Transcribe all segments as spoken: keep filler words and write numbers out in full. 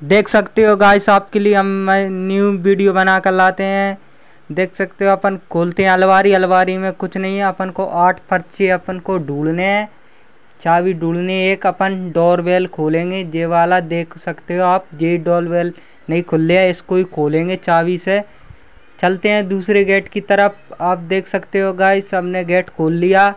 देख सकते हो गाइस, आपके लिए हम न्यू वीडियो बना कर लाते हैं। देख सकते हो अपन खोलते हैं अलमारी। अलमारी में कुछ नहीं है, अपन को आठ पर्चे अपन को ढूंढने हैं, चाबी ढूंढनी है। एक अपन डोरबेल खोलेंगे, ये वाला देख सकते हो आप, ये डोरबेल नहीं खुल रहा है, इसको ही खोलेंगे चाबी से। चलते हैं दूसरे गेट की तरफ। आप देख सकते हो गाइस, हमने गेट खोल लिया।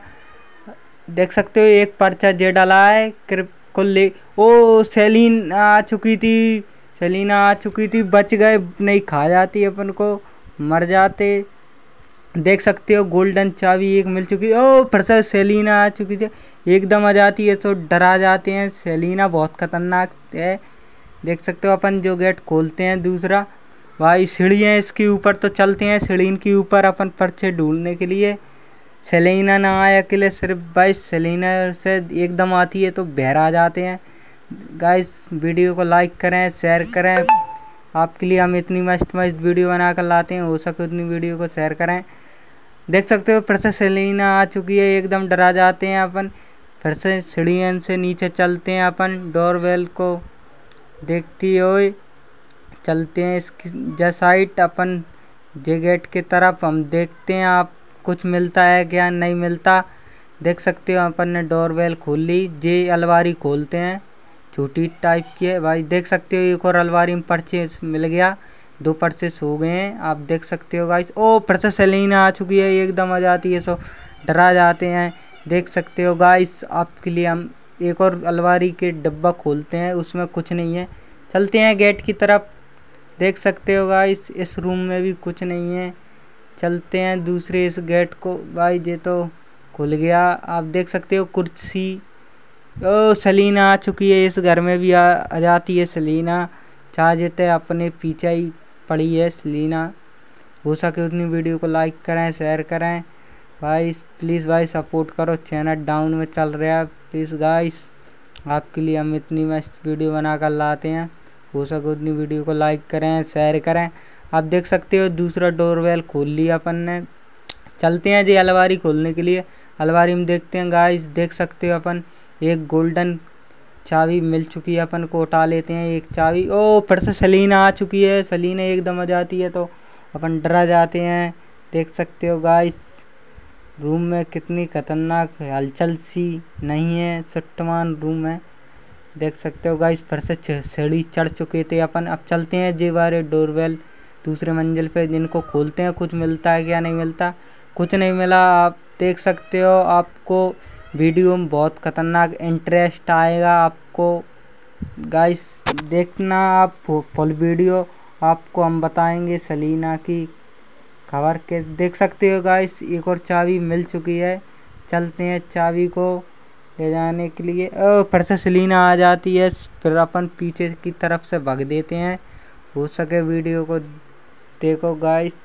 देख सकते हो एक पर्चा जे डाला है, कृप खोल ले। ओ सेलिन आ चुकी थी, सेलिना आ चुकी थी, बच गए, नहीं खा जाती अपन को, मर जाते। देख सकते हो गोल्डन चाबी एक मिल चुकी है। ओ फिर से सेलिना आ चुकी थी, एकदम आ जाती है तो डरा जाते हैं। सेलिना बहुत खतरनाक है। देख सकते हो अपन जो गेट खोलते हैं दूसरा, भाई सीढ़ी है इसके ऊपर, तो चलते हैं सीढ़ी के ऊपर अपन पर्चे ढूंढने के लिए। सेलिना ना आए अकेले, सिर्फ भाई सेलिना से एकदम आती है तो बहर आ जाते हैं। गाइस वीडियो को लाइक करें, शेयर करें, आपके लिए हम इतनी मस्त मस्त वीडियो बना कर लाते हैं, हो सके उतनी वीडियो को शेयर करें। देख सकते हो फिर से सेलिना आ चुकी है, एकदम डरा जाते हैं अपन। फिर से सीढ़ियों से नीचे चलते हैं अपन, डोरबेल को देखती हुए चलते हैं इसकी जे साइड अपन, जे गेट की तरफ हम देखते हैं आप कुछ मिलता है क्या नहीं मिलता। देख सकते हो अपन ने डोरबेल खोल ली, जे अलमारी खोलते हैं, छोटी टाइप की है भाई। देख सकते हो एक और अलमारी में पर्चे मिल गया, दो पर्चे सो गए हैं, आप देख सकते हो गाइस। ओ फिर से सेलिना आ चुकी है, एकदम आ जाती है सो डरा जाते हैं। देख सकते हो गाइस, आपके लिए हम एक और अलमारी के डब्बा खोलते हैं, उसमें कुछ नहीं है। चलते हैं गेट की तरफ। देख सकते हो गाइस, इस रूम में भी कुछ नहीं है। चलते हैं दूसरे इस गेट को, भाई ये तो खुल गया। आप देख सकते हो कुर्सी। ओ सेलिना आ चुकी है, इस घर में भी आ, आ जाती है सेलिना, चाह जेते अपने पीछे ही पड़ी है सेलिना। हो सके उतनी वीडियो को लाइक करें, शेयर करें भाई, प्लीज़ भाई सपोर्ट करो, चैनल डाउन में चल रहा है, प्लीज़ गाइस आपके लिए हम इतनी मस्त वीडियो बना कर लाते हैं। हो सके उतनी वीडियो को लाइक करें, शेयर करें। आप देख सकते हो दूसरा डोरबेल खोल लिया अपन ने। चलते हैं जी अलमारी खोलने के लिए। अलमारी में देखते हैं गाइस, देख सकते हो अपन एक गोल्डन चाबी मिल चुकी है, अपन को उठा लेते हैं एक चाबी। ओ फिर से सेलिना आ चुकी है, सेलिना एकदम आ जाती है तो अपन डरा जाते हैं। देख सकते हो गाइस, रूम में कितनी खतरनाक हलचल सी नहीं है, सुट्टमान रूम है। देख सकते हो गाइस, फिर से सीढ़ी चढ़ चुके थे अपन। अब चलते हैं जे बारे डोरबेल दूसरे मंजिल पे, जिनको खोलते हैं कुछ मिलता है क्या नहीं मिलता। कुछ नहीं मिला। आप देख सकते हो, आपको वीडियो में बहुत खतरनाक इंटरेस्ट आएगा आपको गाइस, देखना आप फुल वीडियो, आपको हम बताएंगे सेलिना की खबर के। देख सकते हो गाइस, एक और चाबी मिल चुकी है। चलते हैं चाबी को ले जाने के लिए। ओ फिर से सेलिना आ जाती है, फिर अपन पीछे की तरफ से भाग देते हैं। हो सके वीडियो को देखो गाइस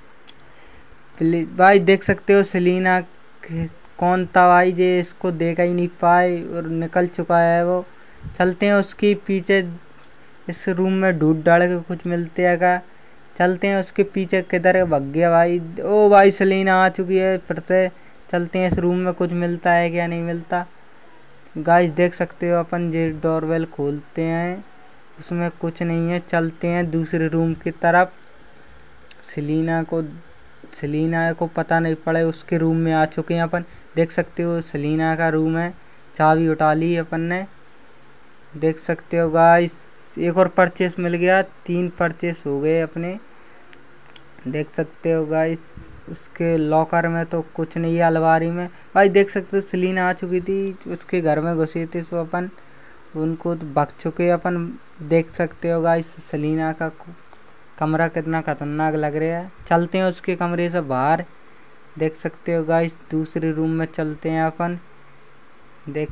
प्लीज भाई। देख सकते हो सेलिना कौन था भाई, जे इसको देखा ही नहीं पाए और निकल चुका है वो। चलते हैं उसके पीछे, इस रूम में ढूंढ डाल के कुछ मिलते हैं क्या। चलते हैं उसके पीछे, किधर भाग गया भाई। ओ भाई सेलिना आ चुकी है फिर से। चलते हैं इस रूम में कुछ मिलता है क्या नहीं मिलता। गाइस देख सकते हो अपन ये डोरबेल खोलते हैं, उसमें कुछ नहीं है। चलते हैं दूसरे रूम की तरफ। सेलिना को सेलिना को पता नहीं पड़े, उसके रूम में आ चुके हैं अपन। देख सकते हो सेलिना का रूम है, चाबी उठा ली अपन ने। देख सकते हो गाइस, एक और परचेस मिल गया, तीन परचेस हो गए अपने। देख सकते हो गाइस, उसके लॉकर में तो कुछ नहीं है, अलमारी में भाई। देख सकते हो सेलिना आ चुकी थी, उसके घर में घुसे थे सो अपन उनको तो भाग चुके अपन। देख सकते हो गाइस, सेलिना का कमरा कितना खतरनाक लग रहा है। चलते हैं उसके कमरे से बाहर। देख सकते हो गाइस, दूसरे रूम में चलते हैं अपन। देख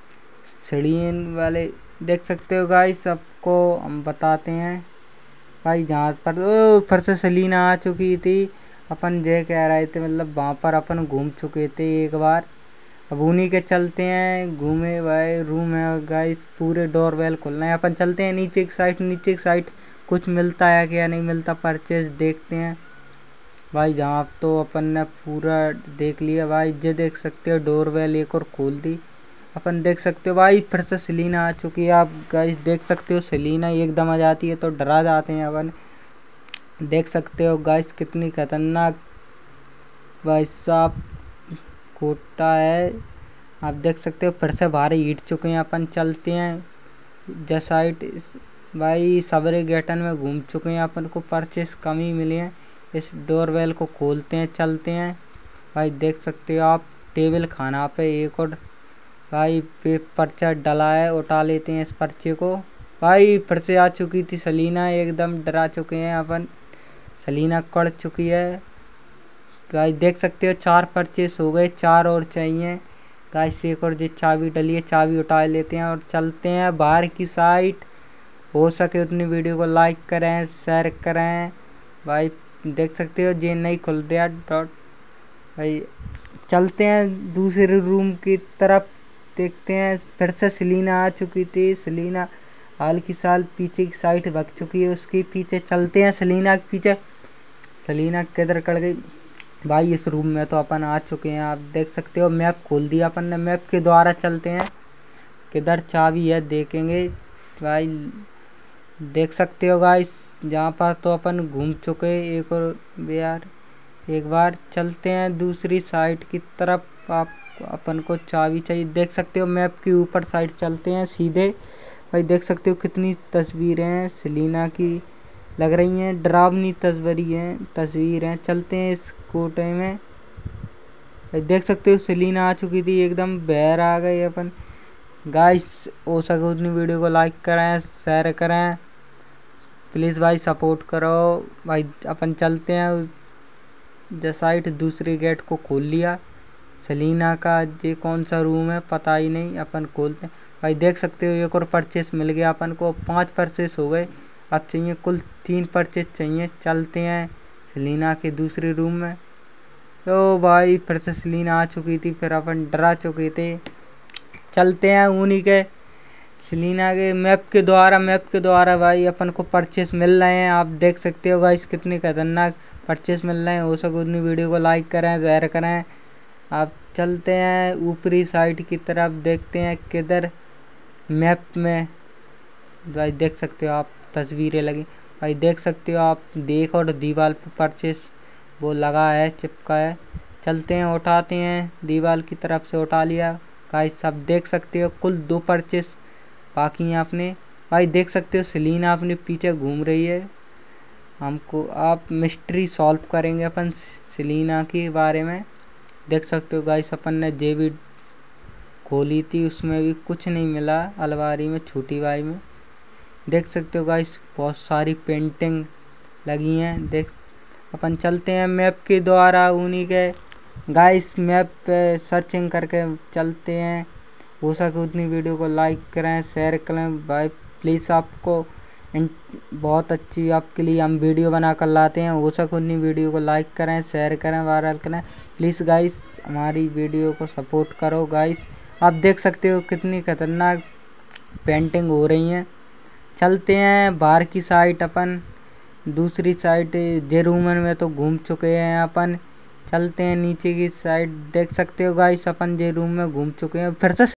सीढ़ी वाले, देख सकते हो गाइस, सबको हम बताते हैं भाई। जहाँ पर ओ फिर से सेलिना आ चुकी थी, अपन जे कह रहे थे, मतलब वहाँ पर अपन घूम चुके थे एक बार। अब उन्हीं के चलते हैं, घूमे भाई। रूम है गाइस, पूरे डोरबेल खुलना है। अपन चलते हैं नीचे की साइड, नीचे की साइड कुछ मिलता है क्या नहीं मिलता, परचेज देखते हैं भाई। जहाँ तो अपन ने पूरा देख लिया भाई, जे देख सकते हो डोरबेल एक और खोल दी। अपन देख सकते हो भाई फिर से सेलिना आ चुकी है। आप गाइस देख सकते हो सेलिना एकदम आ जाती है तो डरा जाते हैं अपन। देख सकते हो गाइस कितनी खतरनाक भाई साहब कोटा है। आप देख सकते हो फिर से बाहर हीट चुके हैं। अपन चलते हैं जसाइट भाई सबरे गेटन में घूम चुके हैं। अपन को परचेस कम ही मिले हैं। इस डोरबेल को खोलते हैं चलते हैं। भाई देख सकते हो आप टेबल खाना पे एक और भाई पे पर्चा डला है उठा लेते हैं इस पर्चे को। भाई फिर से आ चुकी थी सेलिना एकदम डरा चुके हैं अपन। सेलिना कड़ चुकी है। गाइस देख सकते हो चार परचेस हो गए चार और चाहिए। गाइस एक और जो चाबी डली है चाबी उठा लेते हैं और चलते हैं बाहर की साइड। हो सके उतनी वीडियो को लाइक करें शेयर करें। भाई देख सकते हो जे नहीं खुल रहा डॉट। भाई चलते हैं दूसरे रूम की तरफ देखते हैं। फिर से सेलिना आ चुकी थी। सेलिना हाल की साल पीछे की साइड भाग चुकी है उसके पीछे चलते हैं सेलिना के पीछे। सेलिना किधर कड़ गई भाई। इस रूम में तो अपन आ चुके हैं। आप देख सकते हो मैप खोल दिया अपन ने। मैप के द्वारा चलते हैं किधर चाबी है देखेंगे। भाई देख सकते हो गाइस जहाँ पर तो अपन घूम चुके एक और यार एक बार चलते हैं दूसरी साइड की तरफ। आप अपन को चाबी चाहिए। देख सकते हो मैप के ऊपर साइड चलते हैं सीधे। भाई देख सकते हो कितनी तस्वीरें हैं सेलिना की लग रही हैं। डरावनी तस्वीरें हैं तस्वीर हैं। चलते हैं इस कोटे में। भाई देख सकते हो सेलिना आ चुकी थी एकदम बहर आ गए अपन। गाइस हो सके उतनी वीडियो को लाइक करें शेयर करें प्लीज़ भाई सपोर्ट करो। भाई अपन चलते हैं जसाइट दूसरे गेट को खोल लिया। सेलिना का ये कौन सा रूम है पता ही नहीं। अपन खोलते हैं। भाई देख सकते हो एक और परचेस मिल गया अपन को। पांच परचेस हो गए। अब चाहिए कुल तीन परचेस चाहिए। चलते हैं सेलिना के दूसरे रूम में। तो भाई फिर से सेलिना आ चुकी थी फिर अपन डरा चुके थे। चलते हैं उन्हीं के सेलिना के मैप के द्वारा मैप के द्वारा भाई अपन को परचेस मिल रहे हैं। आप देख सकते हो गाइस कितने खतरनाक परचेस मिल रहे हैं। हो सके उतनी वीडियो को लाइक करें शेयर करें। आप चलते हैं ऊपरी साइड की तरफ देखते हैं किधर मैप में। भाई देख सकते हो आप तस्वीरें लगी। भाई देख सकते हो आप देख और दीवार पर परचेस वो लगा है चिपका है। चलते हैं उठाते हैं दीवार की तरफ से उठा लिया। गाइस सब देख सकते हो कुल दो परचेस बाकी हैं अपने। भाई देख सकते हो सेलिना अपने पीछे घूम रही है। हमको आप मिस्ट्री सॉल्व करेंगे अपन सेलिना के बारे में। देख सकते हो गाइस अपन ने जे भी खोली थी उसमें भी कुछ नहीं मिला अलमारी में छोटी बाई में। देख सकते हो गाइस बहुत सारी पेंटिंग लगी हैं। देख अपन चलते हैं मैप के द्वारा उन्हीं के गाइस मैप पे सर्चिंग करके चलते हैं। हो सके उतनी वीडियो को लाइक करें शेयर करें। भाई प्लीज़ आपको बहुत अच्छी आपके लिए हम वीडियो बना कर लाते हैं। हो सके उतनी वीडियो को लाइक करें शेयर करें वायरल करें प्लीज़ गाइस। हमारी वीडियो को सपोर्ट करो गाइस। आप देख सकते हो कितनी खतरनाक पेंटिंग हो रही हैं। चलते हैं बाहर की साइड अपन दूसरी साइड जे रूमन में तो घूम चुके हैं अपन। चलते हैं नीचे की साइड। देख सकते हो गाइस अपन जे रूम में घूम चुके हैं फिर से